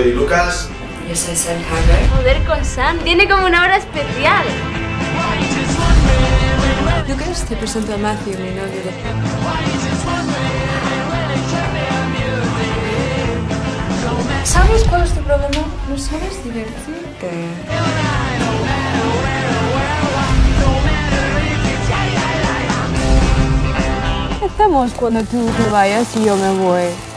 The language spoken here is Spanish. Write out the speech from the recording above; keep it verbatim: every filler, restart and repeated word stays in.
soy Lucas. Yo soy Sam Harper. Joder, con Sam, tiene como una hora especial. Lucas, te presento a Matthew, mi novio. ¿Sabes cuál es tu problema? No sabes divertirte. Estamos cuando tú te vayas y yo me voy.